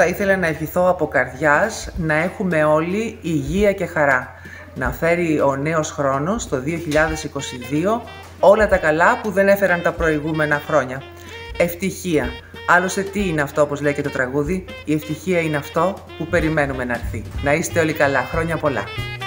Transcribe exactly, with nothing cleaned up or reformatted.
θα ήθελα να ευχηθώ από καρδιάς να έχουμε όλοι υγεία και χαρά. Να φέρει ο νέος χρόνος, το δύο χιλιάδες είκοσι δύο, όλα τα καλά που δεν έφεραν τα προηγούμενα χρόνια. Ευτυχία. Άλλωστε τι είναι αυτό, όπως λέει και το τραγούδι, η ευτυχία είναι αυτό που περιμένουμε να έρθει. Να είστε όλοι καλά. Χρόνια πολλά.